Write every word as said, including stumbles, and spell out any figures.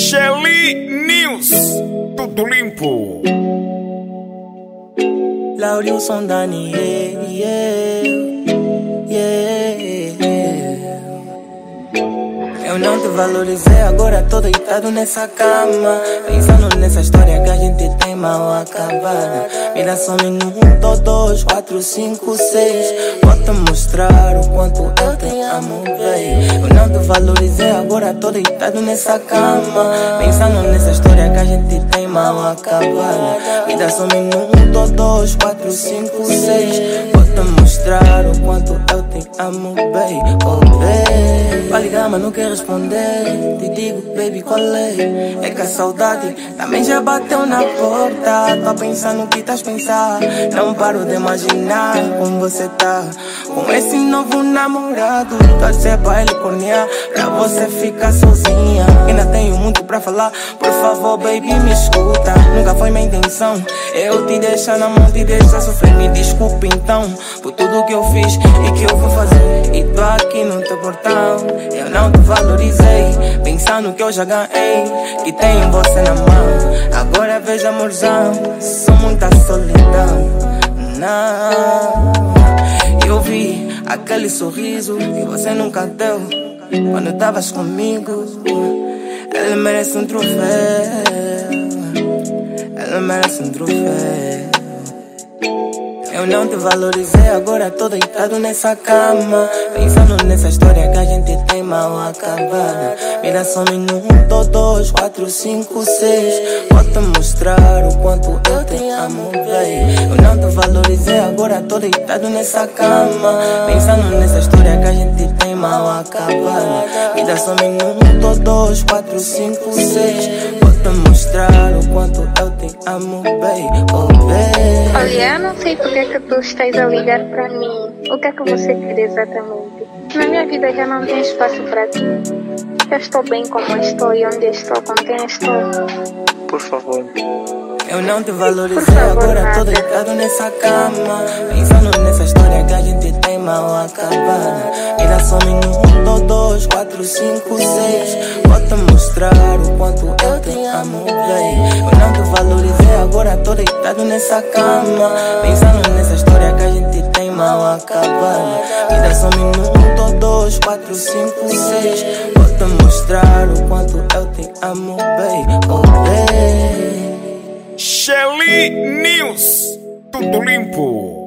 Shelly News, tudo limpo. Laurilson Daniel, yeah, yeah. Eu não te valorizei, agora tô deitado nessa cama, pensando nessa história que a gente tem mal acabada. Mira só um minuto, dois, quatro, cinco, seis. Vou te mostrar o quanto eu te amo, baby. Eu não te valorizei, agora tô deitado nessa cama, pensando nessa história que a gente tem mal acabada. Mira só um minuto, dois, quatro, cinco, seis. Vou te mostrar o quanto eu te amo, baby. Oh, baby. Vai ligar, mas não quer responder. Te digo, baby, qual é? É que a saudade também já bateu na porta. Tô pensando o que estás pensar. Não paro de imaginar como você tá com esse novo namorado. Tô a dizer pra ele cornear, pra você ficar sozinha. Ainda tenho muito pra falar, por favor, baby, me escuta. Nunca foi minha intenção eu te deixar na mão, te deixar sofrer. Me desculpe então por tudo que eu fiz e que eu vou fazer. E tô aqui no teu portão, eu não te valorizei, pensando que eu já ganhei, que tenho você na mão. Agora veja, amorzão, sou muita solidão. Não, eu vi aquele sorriso que você nunca deu quando tavas comigo. Ele merece um troféu, ele merece um troféu. Eu não te valorizei, agora tô deitado nessa cama, pensando nessa história que a gente tem mal acabada. Mira só um minuto, dois, quatro, cinco, seis. Vou te mostrar o quanto eu te amo, baby. Eu não te valorizei, agora tô deitado nessa cama, pensando nessa história que a gente tem mal acabada. Mira só um minuto, dois, quatro, cinco, seis. Vou te mostrar o quanto eu te amo, baby. Oh, baby. Olha, eu não sei porque que tu estás a ligar para mim. O que é que você quer exatamente? Na minha vida já não tem espaço para ti. Eu estou bem como estou e onde estou, com quem estou. Por favor. Eu não te valorizei, agora tô deitado nessa cama, pensando nessa história que a gente tem mal acabada. Mira só um minuto, dois, quatro, cinco, seis. Vou te mostrar o quanto eu te amo, baby. Eu não te valorizei, agora tô deitado nessa cama, pensando nessa história que a gente tem mal acabada. Mira só um minuto, dois, quatro, cinco, seis. Vou te mostrar o quanto eu te amo, baby. Oh, baby. Shelly News, tudo limpo.